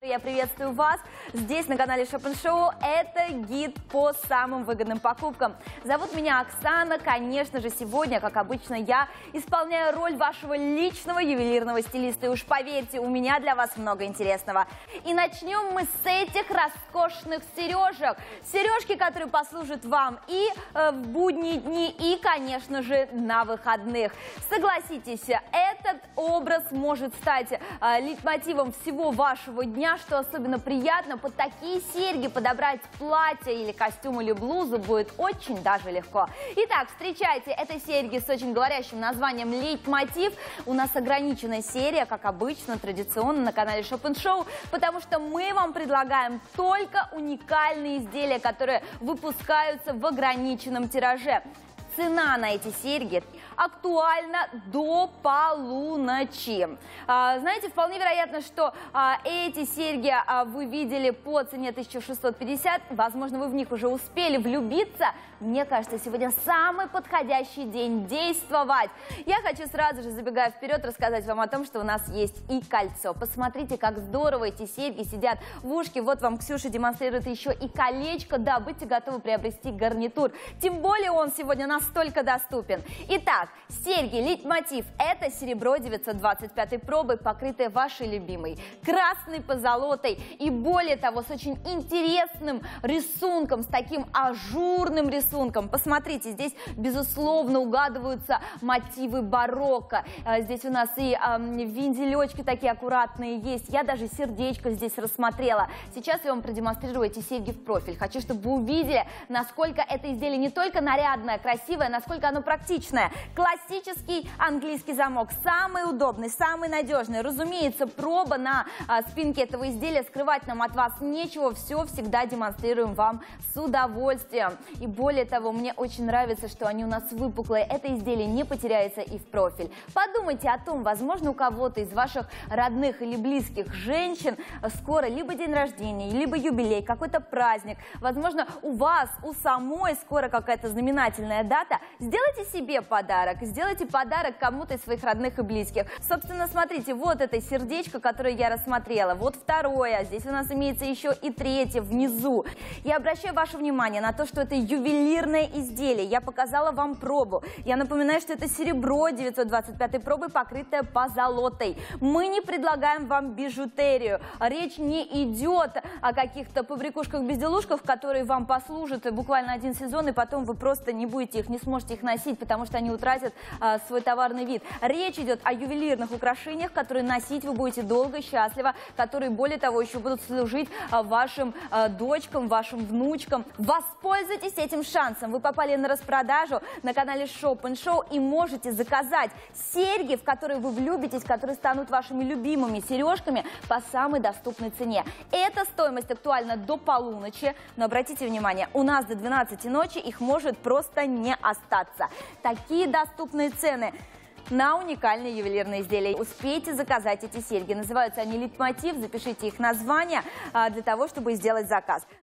Я приветствую вас здесь на канале Shop & Show. Это гид по самым выгодным покупкам. Зовут меня Оксана. Конечно же, сегодня, как обычно, я исполняю роль вашего личного ювелирного стилиста. И уж поверьте, у меня для вас много интересного. И начнем мы с этих роскошных сережек. Сережки, которые послужат вам и в будние дни, и, конечно же, на выходных. Согласитесь, этот образ может стать лейтмотивом всего вашего дня. Что особенно приятно, под такие серьги подобрать платье или костюм или блузу будет очень даже легко. Итак, встречайте, это серьги с очень говорящим названием «Лейтмотив». У нас ограниченная серия, как обычно, традиционно на канале Shop & Show, потому что мы вам предлагаем только уникальные изделия, которые выпускаются в ограниченном тираже. Цена на эти серьги актуальна до полуночи. Знаете, вполне вероятно, что эти серьги вы видели по цене 1650. Возможно, вы в них уже успели влюбиться. Мне кажется, сегодня самый подходящий день действовать. Я хочу сразу же, забегая вперед, рассказать вам о том, что у нас есть и кольцо. Посмотрите, как здорово эти серьги сидят в ушке. Вот вам Ксюша демонстрирует еще и колечко. Да, будьте готовы приобрести гарнитур. Тем более он сегодня настолько доступен. Итак, серьги «Лейтмотив» – это серебро 925 пробы, покрытое вашей любимой красной позолотой. И более того, с очень интересным рисунком, с таким ажурным рисунком. Посмотрите, здесь, безусловно, угадываются мотивы барокко. Здесь у нас и вензелечки такие аккуратные есть. Я даже сердечко здесь рассмотрела. Сейчас я вам продемонстрирую эти серьги в профиль. Хочу, чтобы вы увидели, насколько это изделие не только нарядное, красивое, насколько оно практичное. Классический английский замок, самый удобный, самый надежный. Разумеется, проба на спинке этого изделия, скрывать нам от вас нечего, все всегда демонстрируем вам с удовольствием. И более того, мне очень нравится, что они у нас выпуклые. Это изделие не потеряется и в профиль. Подумайте о том, возможно, у кого-то из ваших родных или близких женщин скоро либо день рождения, либо юбилей, какой-то праздник. Возможно, у вас, у самой скоро какая-то знаменательная дата. Сделайте себе подарок, сделайте подарок кому-то из своих родных и близких. Собственно, смотрите, вот это сердечко, которое я рассмотрела, вот второе, здесь у нас имеется еще и третье внизу. Я обращаю ваше внимание на то, что это ювелирное изделие. Я показала вам пробу. Я напоминаю, что это серебро 925 пробы, покрытое позолотой. Мы не предлагаем вам бижутерию. Речь не идет о каких-то побрякушках-безделушках, которые вам послужат буквально один сезон, и потом вы просто не будете их, не сможете их носить, потому что они утратят свой товарный вид. Речь идет о ювелирных украшениях, которые носить вы будете долго и счастливо, которые, более того, еще будут служить вашим дочкам, вашим внучкам. Воспользуйтесь этим шансом. Вы попали на распродажу на канале Shop & Show и можете заказать серьги, в которые вы влюбитесь, которые станут вашими любимыми сережками по самой доступной цене. Эта стоимость актуальна до полуночи, но обратите внимание, у нас до 12 ночи их может просто не остаться. Такие доступные цены на уникальные ювелирные изделия. Успейте заказать эти серьги. Называются они «Лейтмотив». Запишите их название для того, чтобы сделать заказ.